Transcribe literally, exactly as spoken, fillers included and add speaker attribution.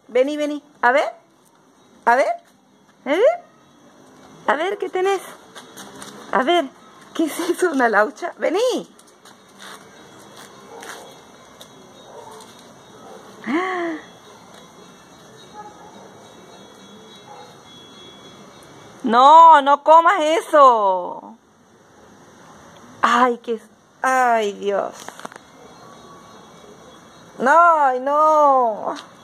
Speaker 1: Vení, vení. A ver. A ver. A ver. A ver, ¿qué tenés? A ver. ¿Qué es eso? ¿Una laucha? Vení. No, no comas eso. Ay, qué... Ay, Dios. No, no.